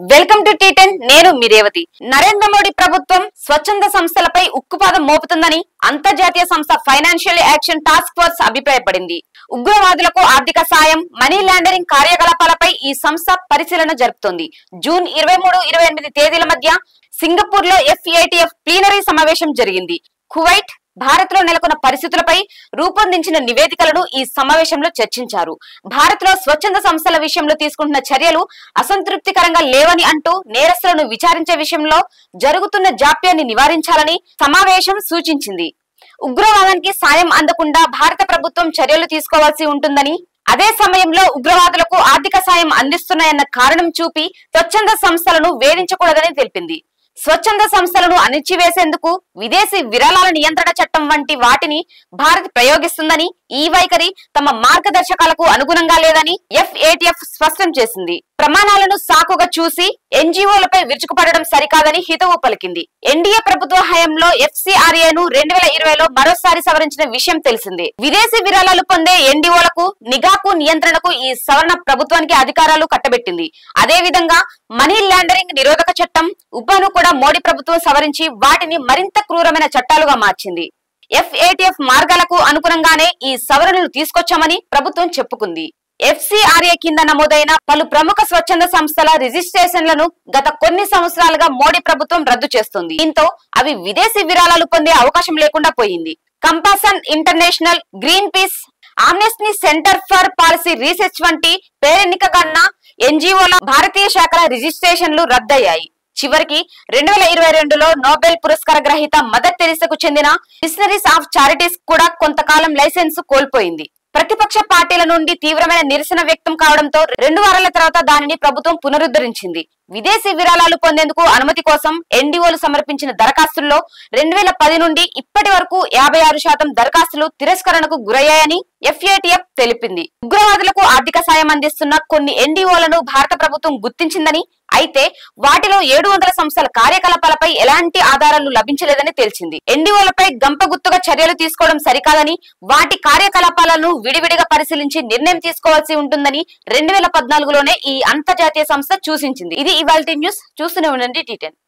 Welcome to టీ10 నేను మీ రేవతి. నరేంద్ర మోడీ ప్రభుత్వం స్వచ్ఛంద సంస్థలపై ఉక్కుపాదం మోపుతుందని అంతర్జాతీయ సంస్థ ఫైనాన్షియల్ యాక్షన్ టాస్క్ ఫోర్స్ అభిప్రాయపడింది. ఉగ్రవాదులకు ఆర్థిక సాయం, మనీ లాండరింగ్ కార్యకలాపాలపై ఈ సంస్థ పరిశీలన జరుపుతోంది. జూన్ 23-28 తేదీల మధ్య సింగపూర్ లో FATF ప్లీనరీ సమావేశం జరిగింది. కువైట్, భారత్ లో నెలకొన్న పరిస్థితులపై రూపొందించిన నివేదికలను ఈ సమావేశంలో చర్చించారు. భారత్ లో స్వచ్ఛంద సంస్థల విషయంలో తీసుకుంటున్న చర్యలు అసంతృప్తికరంగా లేవని అంటూ నేరస్తులను విచారించే విషయంలో జరుగుతున్న జాప్యాన్ని నివారించాలని సమావేశం సూచించింది. ఉగ్రవాదానికి సాయం అందకుండా భారత ప్రభుత్వం చర్యలు తీసుకోవాల్సి ఉంటుందని, అదే సమయంలో ఉగ్రవాదులకు ఆర్థిక సాయం అందిస్తున్నాయన్న కారణం చూపి స్వచ్ఛంద సంస్థలను వేధించకూడదని తెలిపింది. స్వచ్ఛంద సంస్థలను అణిచివేసేందుకు విదేశీ విరాళాల నియంత్రణ చట్టం వంటి వాటిని భారత్ ప్రయోగిస్తుందని, ఈ వైఖరి తమ మార్గదర్శకాలకు అనుగుణంగా లేదని FATF స్పష్టం చేసింది. ప్రమాణాలను సాకుగా చూసి NGOలపై విరుచుకుపడడం సరికాదని హితవు పలికింది. ఎన్డీఏ ప్రభుత్వ హయాంలో FCRAను 2020లో మరోసారి సవరించిన విషయం తెలిసిందే. విదేశీ విరాళాలు పొందే NDOలకు నిఘాకు, నియంత్రణకు ఈ సవరణ ప్రభుత్వానికి అధికారాలు కట్టబెట్టింది. అదే విధంగా మనీ లాండరింగ్ నిరోధక చట్టం ఉపను కూడా మోడీ ప్రభుత్వం సవరించి వాటిని మరింత క్రూరమైన చట్టాలుగా మార్చింది. FATF మార్గాలకు అనుగుణంగానే ఈ సవరణలు తీసుకొచ్చామని ప్రభుత్వం చెప్పుకుంది. FCRA కింద నమోదైన పలు ప్రముఖ స్వచ్ఛంద సంస్థల రిజిస్ట్రేషన్లను గత కొన్ని సంవత్సరాలుగా మోడీ ప్రభుత్వం రద్దు చేస్తుంది. దీంతో అవి విదేశీ విరాళాలు పొందే అవకాశం లేకుండా పోయింది. Compassion International, Greenpeace, Amnesty Centre for Policy Research వంటి పేరెన్నికగన్న NGOల భారతీయ శాఖల రిజిస్ట్రేషన్లు రద్దయ్యాయి. చివరికి 2022లో నోబెల్ పురస్కార గ్రహీత మదర్ తెరీసాకు చెందిన మిషనరీస్ ఆఫ్ చారిటీస్ కూడా కొంతకాలం లైసెన్స్ కోల్పోయింది. ప్రతిపక్ష పార్టీల నుండి తీవ్రమైన నిరసన వ్యక్తం కావడంతో 2 వారాల తర్వాత దానిని ప్రభుత్వం పునరుద్ధరించింది. విదేశీ విరాళాలు పొందేందుకు అనుమతి కోసం NDOలు సమర్పించిన దరఖాస్తుల్లో 2010 నుండి ఇప్పటి వరకు 56% దరఖాస్తులు తిరస్కరణకు గురయ్యాయని FATF తెలిపింది. ఉగ్రవాదులకు ఆర్థిక సాయం అందిస్తున్న కొన్ని NDOలను భారత ప్రభుత్వం గుర్తించిందని, అయితే వాటిలో 700 సంస్థల కార్యకలాపాలపై ఎలాంటి ఆధారాలు లభించలేదని తెలిసింది. NDOలపై గంపగుత్తుగా చర్యలు తీసుకోవడం సరికాదని, వాటి కార్యకలాపాలను విడివిడిగా పరిశీలించి నిర్ణయం తీసుకోవాల్సి ఉంటుందని 2014లోనే ఈ అంతర్జాతీయ సంస్థ సూచించింది. ఇది ఇవాల్టి న్యూస్. చూస్తూనే ఉండండి టీ10.